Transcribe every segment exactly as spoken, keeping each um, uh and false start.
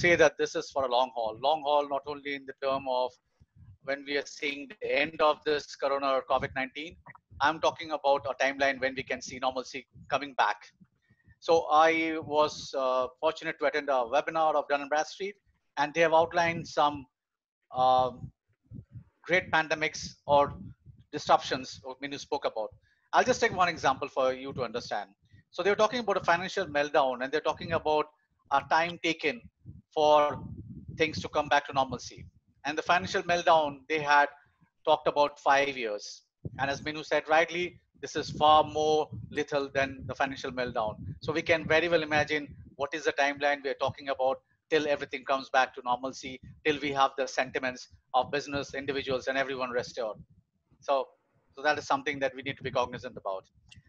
say that this is for a long haul. Long haul, not only in the term of when we are seeing the end of this Corona or COVID nineteen, I'm talking about a timeline when we can see normalcy coming back. So I was uh, fortunate to attend a webinar of Dun and Bradstreet, and they have outlined some um, great pandemics or disruptions Minu spoke about. I'll just take one example for you to understand. So they were talking about a financial meltdown, and they're talking about a time taken for things to come back to normalcy. And the financial meltdown, they had talked about five years. And as Minu said rightly, this is far more lethal than the financial meltdown. So we can very well imagine what is the timeline we're talking about till everything comes back to normalcy, till we have the sentiments of business, individuals, and everyone restored. So, so that is something that we need to be cognizant about.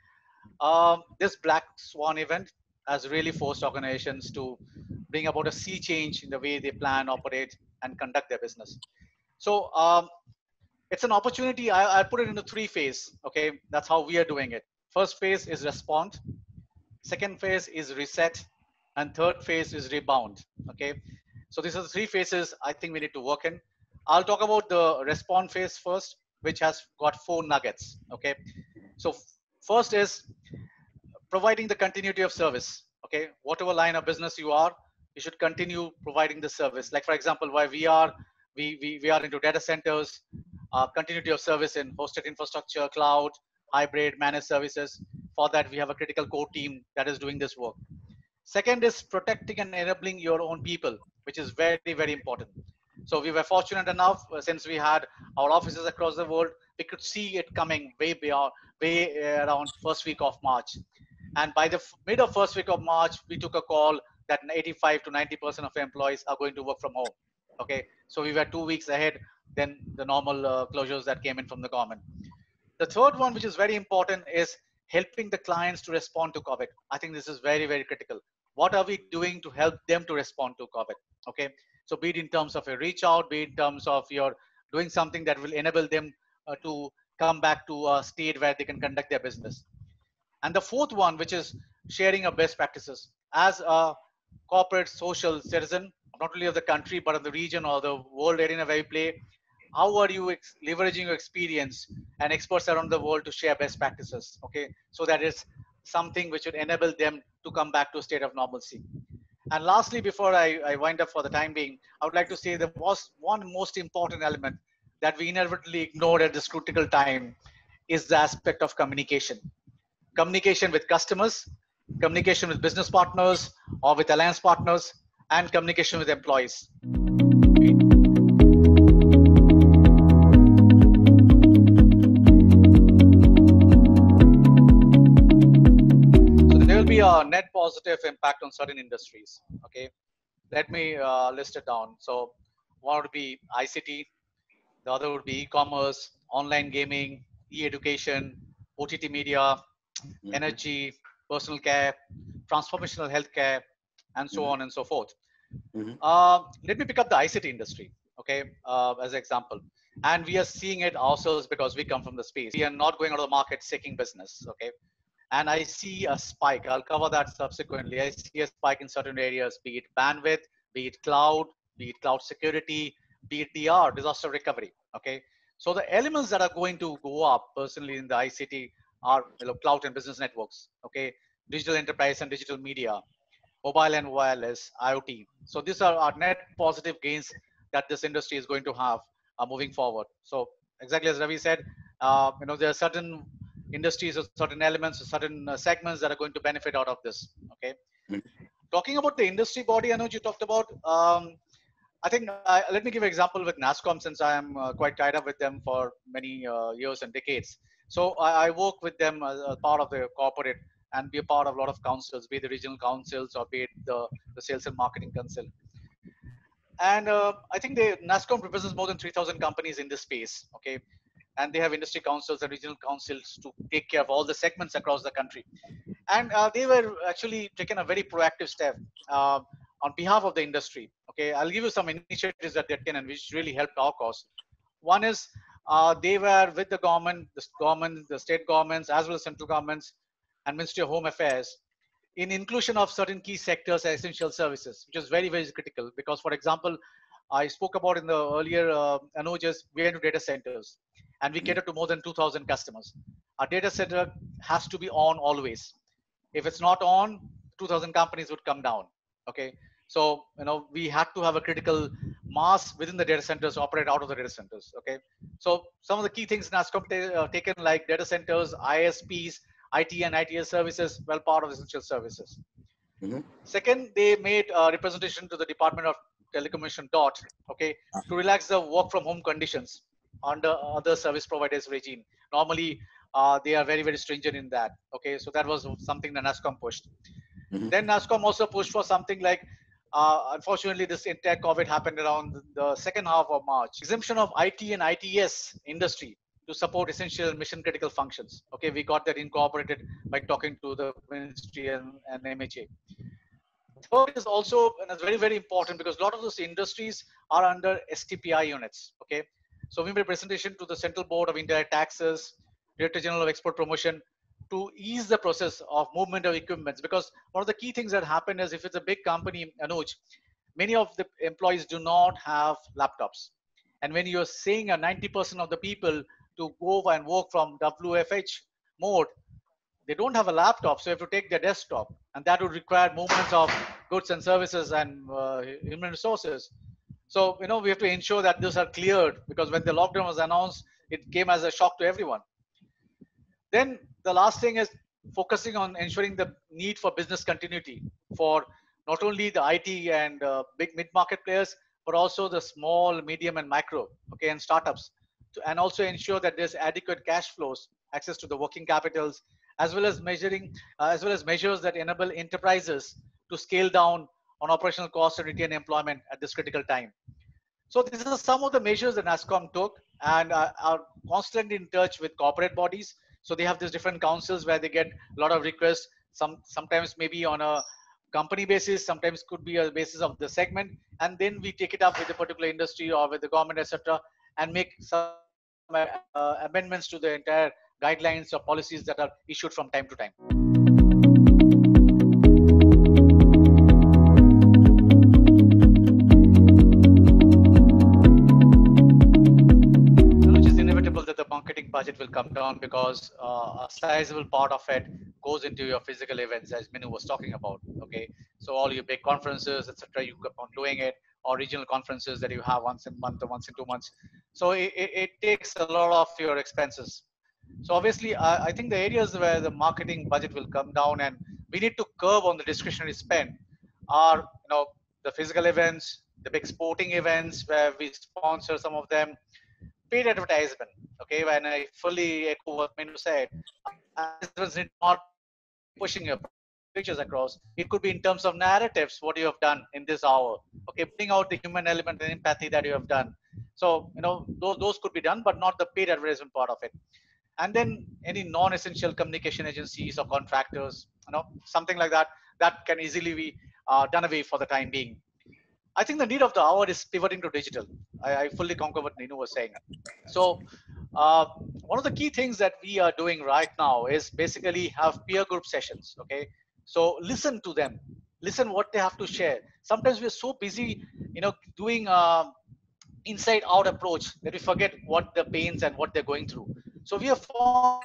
Um, this Black Swan event has really forced organizations to bring about a sea change in the way they plan, operate, and conduct their business. So um, it's an opportunity. I, I put it into three phases. Okay, that's how we are doing it. First phase is respond. Second phase is reset, and third phase is rebound. Okay, so these are the three phases I think we need to work in. I'll talk about the respond phase first, which has got four nuggets. Okay, so first is providing the continuity of service. Okay, whatever line of business you are, you should continue providing the service. Like for example, why we are we we, we are into data centers, uh, continuity of service in hosted infrastructure, cloud, hybrid, managed services. For that, we have a critical core team that is doing this work. Second is protecting and enabling your own people, which is very, very important. So we were fortunate enough, uh, since we had our offices across the world, we could see it coming way beyond, way uh, around first week of March. And by the mid of first week of March, we took a call that eighty-five to ninety percent of employees are going to work from home. Okay, so we were two weeks ahead than the normal uh, closures that came in from the government. The third one, which is very important, is helping the clients to respond to COVID. I think this is very, very critical. What are we doing to help them to respond to COVID? Okay, so be it in terms of a reach out, be it in terms of your doing something that will enable them uh, to come back to a state where they can conduct their business. And the fourth one, which is sharing of best practices. As a corporate social citizen, not only of the country, but of the region or the world arena where we play, how are you ex- leveraging your experience and experts around the world to share best practices? Okay, so that is something which would enable them to come back to a state of normalcy. And lastly, before I, I wind up for the time being, I would like to say the most, one most important element that we inadvertently ignored at this critical time is the aspect of communication. Communication with customers, communication with business partners or with alliance partners, and communication with employees. So there will be a net positive impact on certain industries. Okay, let me uh, list it down. So one would be I C T, the other would be e-commerce, online gaming, e-education, O T T media, Mm-hmm. energy, personal care, transformational healthcare, and so Mm-hmm. on and so forth. Mm-hmm. Uh, let me pick up the I C T industry, okay, uh, as an example. And we are seeing it ourselves because we come from the space. We are not going out of the market seeking business, okay. And I see a spike. I'll cover that subsequently. I see a spike in certain areas, be it bandwidth, be it cloud, be it cloud security, be it D R, disaster recovery. Okay. So the elements that are going to go up personally in the I C T are, you know, cloud and business networks. Okay. Digital enterprise and digital media, mobile and wireless, I O T. So these are our net positive gains that this industry is going to have uh, moving forward. So exactly as Ravi said, uh, you know, there are certain industries or certain elements or certain uh, segments that are going to benefit out of this. Okay. Mhm. Talking about the industry body, I know you talked about. Um, I think uh, let me give an example with NASSCOM, since I am uh, quite tied up with them for many uh, years and decades. So I, I work with them as a part of the corporate and be a part of a lot of councils, be it the regional councils or be it the, the sales and marketing council. And uh, I think they NASSCOM represents more than three thousand companies in this space. Okay, and they have industry councils and regional councils to take care of all the segments across the country. And uh, they were actually taking a very proactive step uh, on behalf of the industry. Okay, I'll give you some initiatives that they've taken and which really helped our cause. One is uh, they were with the government, the government, the state governments, as well as central governments and Ministry of Home Affairs. in inclusion of certain key sectors and essential services, which is very, very critical. Because, for example, I spoke about in the earlier uh, Anujas, we are into data centers and we cater to more than two thousand customers. Our data center has to be on always. If it's not on, two thousand companies would come down. Okay. So, you know, we had to have a critical mass within the data centers, operate out of the data centers. Okay. So some of the key things NASSCOM uh, taken like data centers, I S Ps, I T and I T S services, well, part of essential services. Mm-hmm. Second, they made a representation to the Department of Telecommunication dot, okay, to relax the work from home conditions under other service providers regime. Normally, uh, they are very, very stringent in that. Okay, so that was something that NASSCOM pushed. Mm-hmm. Then NASSCOM also pushed for something like, uh, unfortunately, this entire COVID happened around the second half of March. Exemption of I T and I T S industry to support essential mission critical functions. Okay, we got that incorporated by talking to the ministry and, and M H A. Third is also, and it's very, very important because a lot of those industries are under S T P I units. Okay, so we made a presentation to the Central Board of Indirect Taxes, Director General of Export Promotion, to ease the process of movement of equipments. Because one of the key things that happen is if it's a big company, Anuj, many of the employees do not have laptops. And when you're saying a ninety percent of the people to go and work from W F H mode, they don't have a laptop, so you have to take their desktop, and that would require movements of goods and services and uh, human resources. So, you know, we have to ensure that those are cleared, because when the lockdown was announced, it came as a shock to everyone. Then the last thing is focusing on ensuring the need for business continuity for not only the I T and uh, big mid-market players, but also the small, medium, and micro, okay, and startups, to, and also ensure that there's adequate cash flows, access to the working capitals, as well as measuring, uh, as well as measures that enable enterprises to scale down on operational costs and retain employment at this critical time. So these are some of the measures that NASSCOM took, and uh, are constantly in touch with corporate bodies. So they have these different councils where they get a lot of requests. Some sometimes maybe on a company basis, sometimes could be a basis of the segment, and then we take it up with the particular industry or with the government, et cetera, and make some uh, amendments to the entire guidelines or policies that are issued from time to time. Which is inevitable that the marketing budget will come down because uh, a sizable part of it goes into your physical events, as Minu was talking about. Okay, so all your big conferences, et cetera, you keep on doing it, or regional conferences that you have once in a month or once in two months. So it, it, it takes a lot of your expenses. So obviously, I, I think the areas where the marketing budget will come down and we need to curb on the discretionary spend are, you know, the physical events, the big sporting events where we sponsor some of them, paid advertisement. Okay, when I fully echo what Minu said, advertisements need not pushing your pictures across. It could be in terms of narratives, what you have done in this hour. Okay, bring out the human element and empathy that you have done. So, you know, those, those could be done, but not the paid advertisement part of it. And then any non-essential communication agencies or contractors, you know, something like that, that can easily be uh, done away for the time being. I think the need of the hour is pivoting to digital. I, I fully concur what Ninu was saying. So uh, one of the key things that we are doing right now is basically have peer group sessions. Okay, so listen to them, listen what they have to share. Sometimes we're so busy, you know, doing uh, inside out approach that we forget what the pains and what they're going through. So we have formed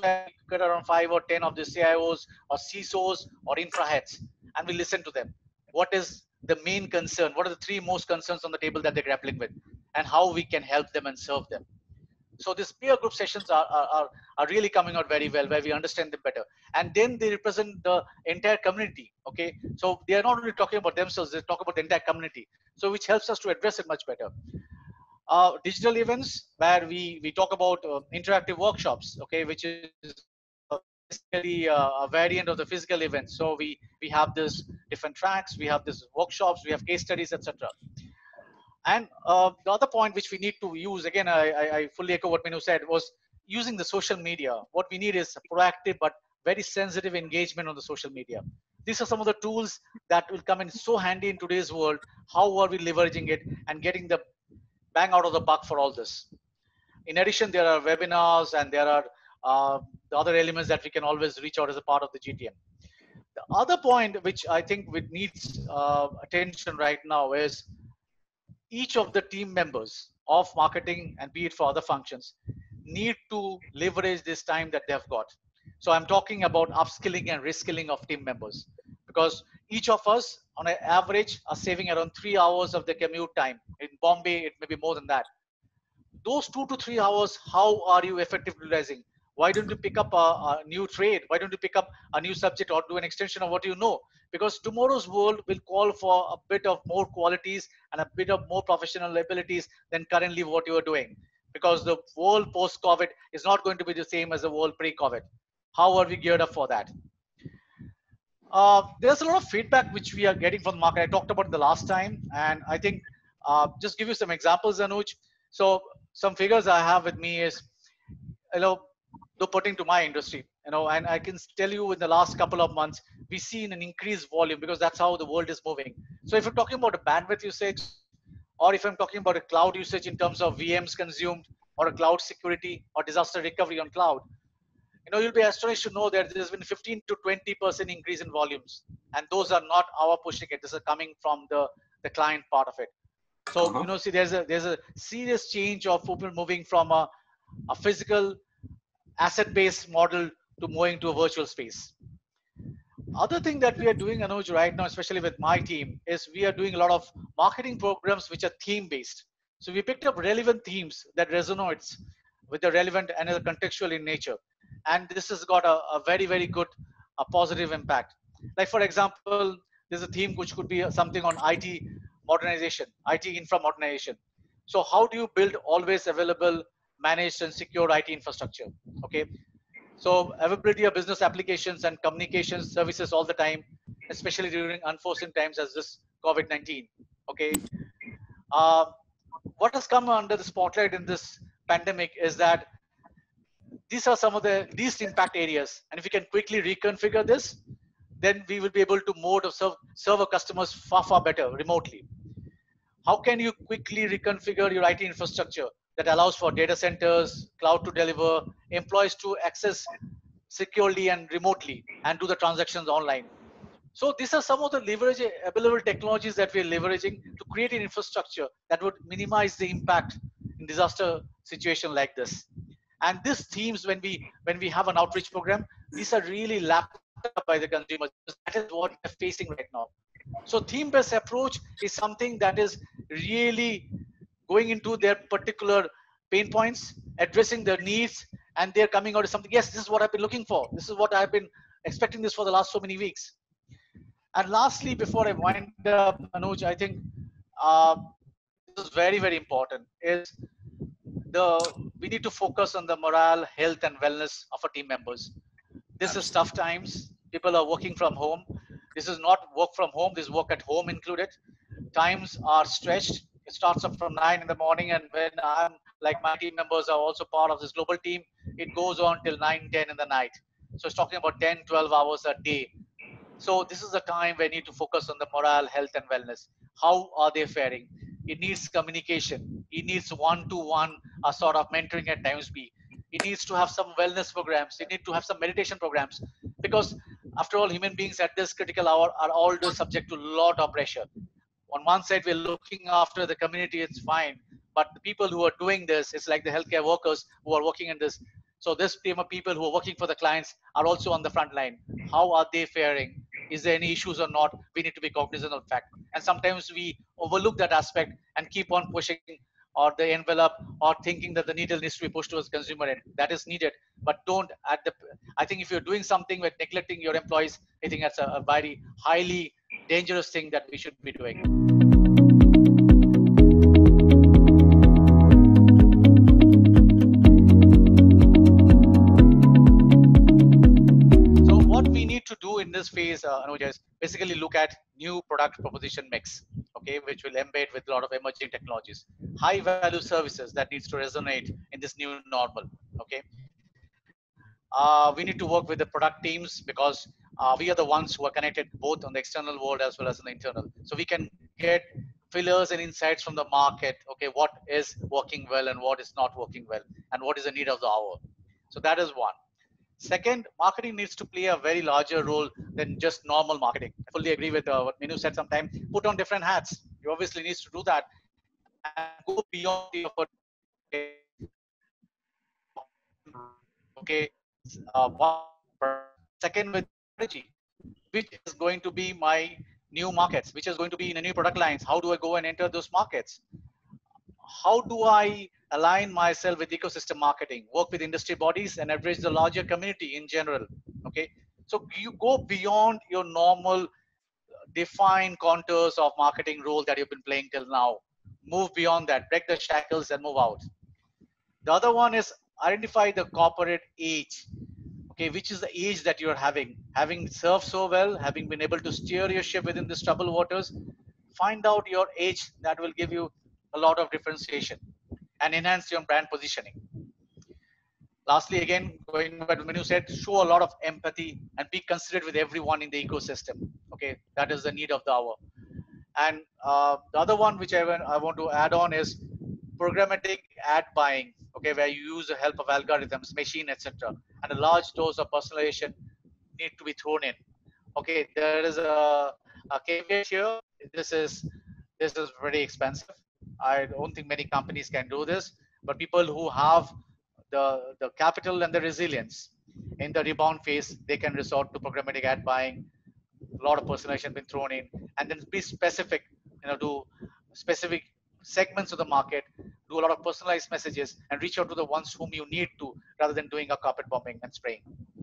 get around five or ten of the C I Os or C I S Os or infra heads, and we listen to them. What is the main concern? What are the three most concerns on the table that they're grappling with, and how we can help them and serve them? So these peer group sessions are, are, are really coming out very well, where we understand them better. And then they represent the entire community, okay? So they are not only talking about themselves, they talk about the entire community. So which helps us to address it much better. Uh, digital events where we, we talk about uh, interactive workshops, okay, which is uh, basically uh, a variant of the physical event. So we, we have this different tracks, we have this workshops, we have case studies, et cetera. And uh, the other point which we need to use, again, I, I, I fully echo what Minu said, was using the social media. What we need is a proactive but very sensitive engagement on the social media. These are some of the tools that will come in so handy in today's world. How are we leveraging it and getting the bang out of the buck for all this? In addition, there are webinars and there are uh, the other elements that we can always reach out as a part of the G T M. The other point which I think which needs uh, attention right now is each of the team members of marketing and be it for other functions need to leverage this time that they've got. So I'm talking about upskilling and reskilling of team members, because each of us on an average are saving around three hours of the commute time. In Bombay, it may be more than that. Those two to three hours, how are you effectively utilizing? Why don't you pick up a, a new trade? Why don't you pick up a new subject or do an extension of what you know? Because tomorrow's world will call for a bit of more qualities and a bit of more professional abilities than currently what you are doing. Because the world post-COVID is not going to be the same as the world pre-COVID. How are we geared up for that? Uh, there's a lot of feedback which we are getting from the market. I talked about it the last time, and I think uh, just give you some examples, Anuj. So some figures I have with me is, you know, though putting to my industry, you know, and I can tell you in the last couple of months, we've seen an increased volume because that's how the world is moving. So if you're talking about a bandwidth usage, or if I'm talking about a cloud usage in terms of V Ms consumed, or a cloud security or disaster recovery on cloud, you know, you'll be astonished to know that there's been fifteen to twenty percent increase in volumes. And those are not our pushing it. This is coming from the, the client part of it. So, Uh-huh. you know, see, there's a there's a serious change of people moving from a, a physical asset-based model to moving to a virtual space. Other thing that we are doing, Anuj, right now, especially with my team, is we are doing a lot of marketing programs which are theme-based. So we picked up relevant themes that resonates with the relevant and are contextual in nature. And this has got a, a very, very good a positive impact. Like, for example, there's a theme which could be something on I T modernization, I T infra modernization. So how do you build always available, managed and secure I T infrastructure? Okay. So availability of business applications and communications services all the time, especially during unforeseen times as this COVID nineteen. Okay. Uh, what has come under the spotlight in this pandemic is that these are some of the least impact areas. And if we can quickly reconfigure this, then we will be able to more to serve, serve our customers far, far better remotely. How can you quickly reconfigure your I T infrastructure that allows for data centers, cloud to deliver, employees to access securely and remotely and do the transactions online? So these are some of the leverage available technologies that we are leveraging to create an infrastructure that would minimize the impact in disaster situation like this. And these themes, when we when we have an outreach program, these are really lapped up by the consumers because that is what they're facing right now. So theme-based approach is something that is really going into their particular pain points, addressing their needs, and they're coming out with something. Yes, this is what I've been looking for. This is what I've been expecting this for the last so many weeks. And lastly, before I wind up, Anuj, I think uh, this is very, very important, is the we need to focus on the morale, health, and wellness of our team members. This is tough Absolutely. times. People are working from home. This is not work from home. This is work at home included. Times are stretched. It starts up from nine in the morning, and when I'm like my team members are also part of this global team, it goes on till nine, ten in the night. So it's talking about ten, twelve hours a day. So this is the time where you need to focus on the morale, health, and wellness. How are they faring? It needs communication. It needs one-to-one a sort of mentoring at times be. It needs to have some wellness programs. It needs to have some meditation programs because after all, human beings at this critical hour are always subject to a lot of pressure. On one side, we're looking after the community, it's fine. But the people who are doing this, it's like the healthcare workers who are working in this. So this team of people who are working for the clients are also on the front line. How are they faring? Is there any issues or not? We need to be cognizant of the fact. And sometimes we overlook that aspect and keep on pushing or the envelope or thinking that the needle needs to be pushed towards consumer end. That is needed, but don't at the. I think if you're doing something with neglecting your employees, I think that's a, a very highly dangerous thing that we should be doing. So what we need to do in this phase, uh, Anuj, is basically look at new product proposition mix, okay, which will embed with a lot of emerging technologies, high value services that needs to resonate in this new normal, okay. Uh, we need to work with the product teams because uh, we are the ones who are connected both on the external world as well as in the internal. So we can get fillers and insights from the market. Okay, what is working well and what is not working well, and what is the need of the hour. So that is one. Second, marketing needs to play a very larger role than just normal marketing. I fully agree with uh, what Minu said sometimes. Put on different hats. You obviously needs to do that and go beyond your okay. Okay. Uh, one with product. Second with strategy, which is going to be my new markets, which is going to be in a new product lines. How do I go and enter those markets? How do I align myself with ecosystem marketing, work with industry bodies, and address the larger community in general? Okay, so you go beyond your normal defined contours of marketing role that you've been playing till now. Move beyond that, break the shackles, and move out. The other one is identify the corporate age. Okay, which is the age that you're having, having served so well, having been able to steer your ship within these troubled waters. Find out your age. That will give you a lot of differentiation and enhance your brand positioning. Lastly, again, going back to what Manu said, show a lot of empathy and be considerate with everyone in the ecosystem. Okay, that is the need of the hour. And uh, the other one which I, I want to add on is programmatic ad buying. Okay, where you use the help of algorithms, machine, et cetera, and a large dose of personalization need to be thrown in. Okay, there is a, a caveat here. This is this is very expensive. I don't think many companies can do this, but people who have the the capital and the resilience in the rebound phase, they can resort to programmatic ad buying. A lot of personalization been thrown in, and then be specific. You know, do specific segments of the market, do a lot of personalized messages, and reach out to the ones whom you need to, rather than doing a carpet bombing and spraying.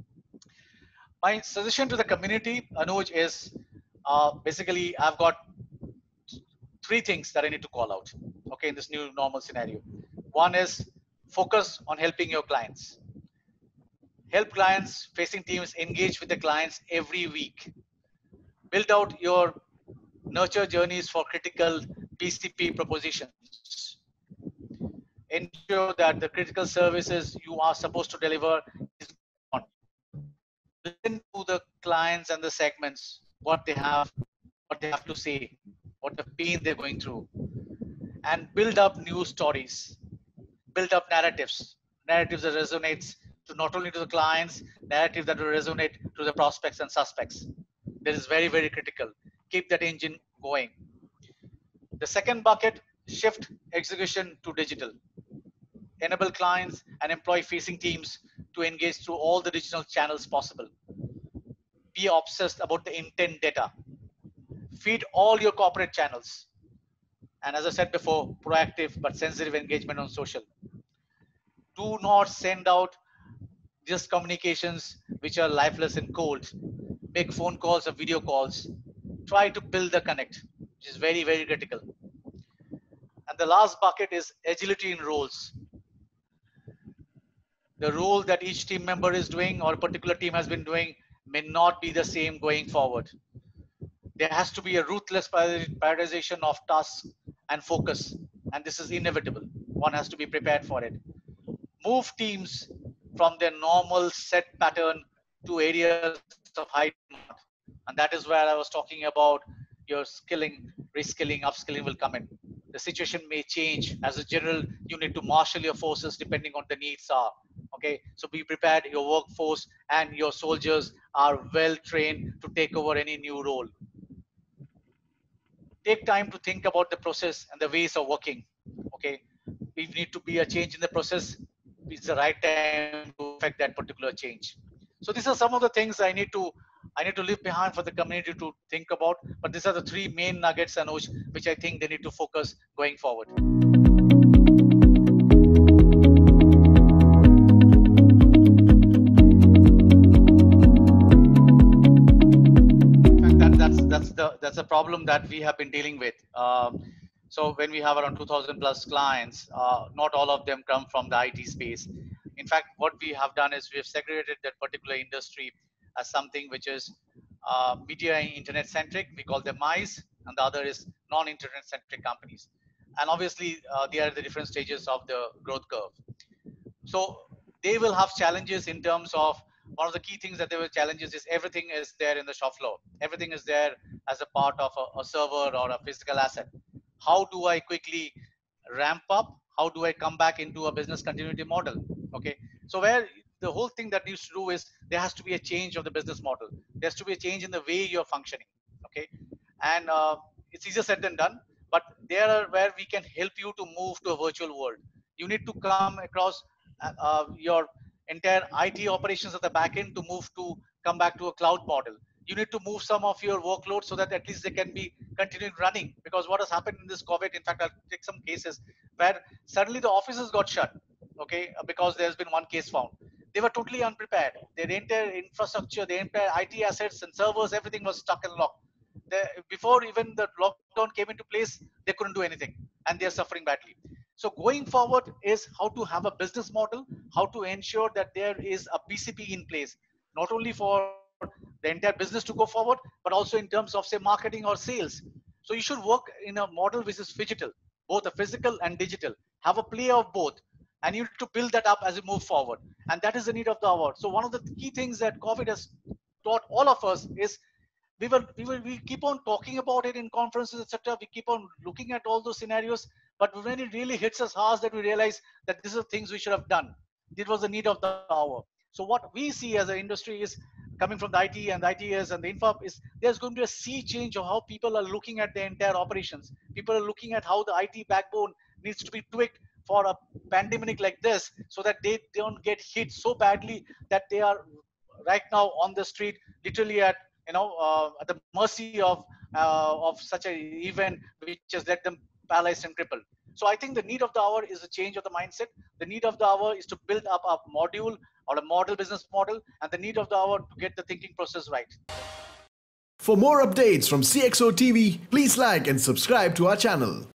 My suggestion to the community, Anuj, is uh, basically I've got three things that I need to call out. Okay, in this new normal scenario, one is focus on helping your clients. Help clients, facing teams engage with the clients every week. Build out your nurture journeys for critical P C P propositions. Ensure that the critical services you are supposed to deliver is going on. Listen to the clients and the segments, what they have, what they have to say, what the pain they're going through, and build up news stories, build up narratives, narratives that resonates to not only to the clients, narrative that will resonate to the prospects and suspects. That is very, very critical. Keep that engine going. The second bucket, shift execution to digital. Enable clients and employee facing teams to engage through all the digital channels possible. Be obsessed about the intent data. Feed all your corporate channels. And as I said before, proactive but sensitive engagement on social. Do not send out just communications which are lifeless and cold. Make phone calls or video calls. Try to build the connect, which is very, very critical. And the last bucket is agility in roles. The role that each team member is doing or a particular team has been doing may not be the same going forward. There has to be a ruthless prioritization of tasks and focus, and this is inevitable. One has to be prepared for it. Move teams from their normal set pattern to areas of high demand. And that is where I was talking about your skilling, reskilling, upskilling will come in. The situation may change. As a general, you need to marshal your forces depending on the needs are. Okay, so be prepared. Your workforce and your soldiers are well trained to take over any new role. Take time to think about the process and the ways of working. Okay, we need to be a change in the process. It's the right time to affect that particular change. So these are some of the things I need to I need to leave behind for the community to think about. But these are the three main nuggets, Anuj, which I think they need to focus going forward. That, that's that's the that's a problem that we have been dealing with. Um, so when we have around two thousand plus clients, uh, not all of them come from the I T space. In fact, what we have done is we have segregated that particular industry as something which is uh, media and internet centric. We call them M I C E, and the other is non-internet centric companies. And obviously, uh, they are at the different stages of the growth curve. So they will have challenges in terms of one of the key things that they will challenges is everything is there in the shop floor. Everything is there as a part of a, a server or a physical asset. How do I quickly ramp up? How do I come back into a business continuity model? Okay. So where the whole thing that needs to do is there has to be a change of the business model. There has to be a change in the way you're functioning. Okay, and uh, it's easier said than done, but there are where we can help you to move to a virtual world. You need to come across uh, uh, your entire I T operations at the back end to move to come back to a cloud model. You need to move some of your workload so that at least they can be continuing running. Because what has happened in this COVID, in fact, I'll take some cases where suddenly the offices got shut, okay, because there's been one case found. They were totally unprepared. Their entire infrastructure, their entire I T assets and servers, everything was stuck and locked. They, before even the lockdown came into place, they couldn't do anything, and they're suffering badly. So going forward is how to have a business model, how to ensure that there is a B C P in place, not only for the entire business to go forward, but also in terms of say marketing or sales. So you should work in a model which is phygital, both a physical and digital. Have a play of both, and you need to build that up as you move forward. And that is the need of the hour. So one of the key things that COVID has taught all of us is we will we will we keep on talking about it in conferences, etc. We keep on looking at all those scenarios, but when it really hits us hard, that we realize that these are things we should have done. This was the need of the hour. So what we see as an industry is, coming from the I T and the I T S and the infra, is there's going to be a sea change of how people are looking at their entire operations. People are looking at how the I T backbone needs to be tweaked for a pandemic like this, so that they don't get hit so badly that they are right now on the street, literally at you know uh, at the mercy of uh, of such an event which has led them paralyzed and crippled. So I think the need of the hour is a change of the mindset. The need of the hour is to build up a module or a model business model, and the need of the hour to get the thinking process right. For more updates from C X O T V, please like and subscribe to our channel.